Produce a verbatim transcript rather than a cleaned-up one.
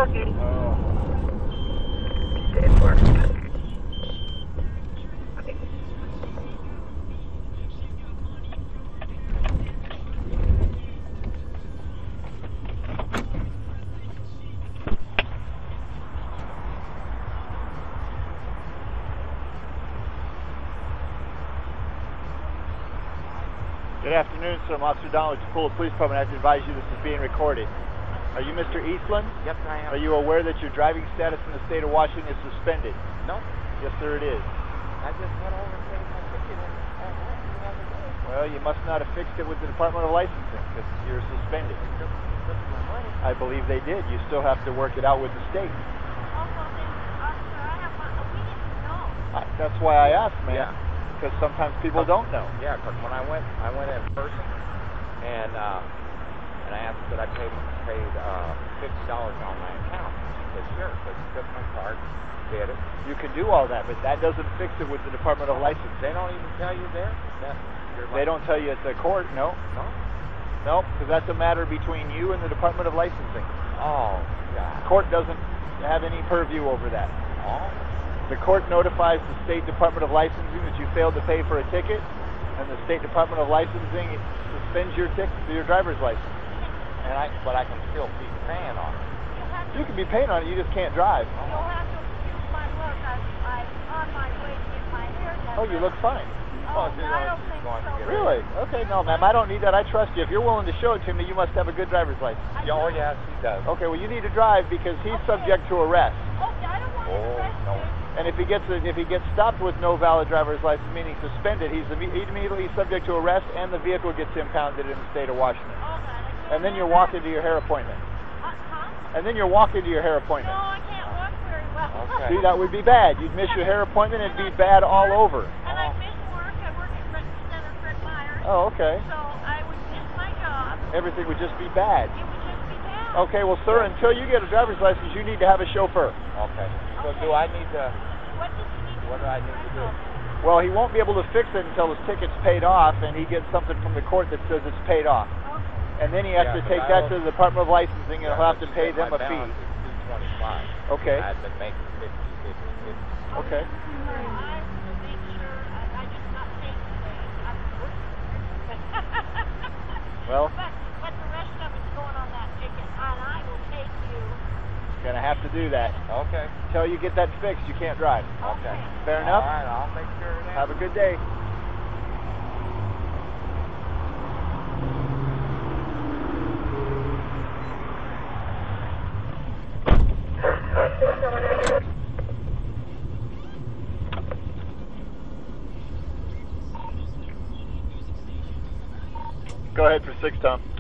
talking. Oh. Didn't work. Okay. Good afternoon, sir. I'm Officer Donald with the Tukwila Police Department. I have to advise you this is being recorded. Are you Mister Eastland? Yes, I am. Are you aware that your driving status in the state of Washington is suspended? No. Yes, sir, it is. I just went over and paid my ticket and I went the other day. Well, you must not have fixed it with the Department of Licensing because you're suspended. They took, took my money. I believe they did. You still have to work it out with the state. Also, then, officer, I have one. We didn't know. I, that's why I asked, man. Yeah. Because sometimes people don't know. Yeah, because when I went, I went in person and uh, and I asked that I paid paid uh, fifty dollars on my account. He said, sure. So he took my card, did it. You can do all that, but that doesn't fix it with the Department of Licensing. They don't even tell you there that you're They don't tell you at the court, no. No? No, because that's a matter between you and the Department of Licensing. Oh, God. Court doesn't have any purview over that. Oh. The court notifies the State Department of Licensing that you failed to pay for a ticket, and the State Department of Licensing suspends your ticket, your driver's license. And I, but I can still be paying on it. You can be paying on it, you just can't drive. You'll have to excuse my look. I'm, I'm on my way to get my hair done. Oh, you look fine. Oh, Oh, no, I don't think going to so. get Really? Okay, no, ma'am, I don't need that. I trust you. If you're willing to show it to me, you must have a good driver's license. I Oh, do. yes, he does. Okay, well, you need to drive because he's Okay. subject to arrest. Okay, I don't want to Oh, arrest no. you. And if he gets a, if he gets stopped with no valid driver's license, meaning suspended, he's imme- immediately subject to arrest, and the vehicle gets impounded in the state of Washington. Okay. And then you're walking to your hair appointment. Uh, huh? And then you're walking to your hair No, appointment. I can't walk very well. Okay. See, that would be bad. You'd miss your hair appointment, and it'd be bad all over. And I miss work. I work at Fred, Center Fred Myers. Oh, okay. So I would miss my job. Everything would just be bad. It would just be bad. Okay, well, sir, until you get a driver's license, you need to have a chauffeur. Okay. So Okay. do I need to, What did you need to what do I need to do? Well, he won't be able to fix it until his ticket's paid off, and he gets something from the court that says it's paid off. Okay. And then he has Yeah, to 'cause take I that don't- to the Department of Licensing, and Yeah, he'll have to but pay you them said a my fee. balance is two twenty-five. Okay. I've been making fifty, fifty, fifty. Okay. So I will make sure I, I just not take today. I'm working. Well, but, but the rest of it's going on that ticket, and I will take you. gonna have to do that. Okay. Until you get that fixed, you can't drive. Okay. Fair enough? All right, I'll make sure of that. Have a good day. Go ahead for six, Tom.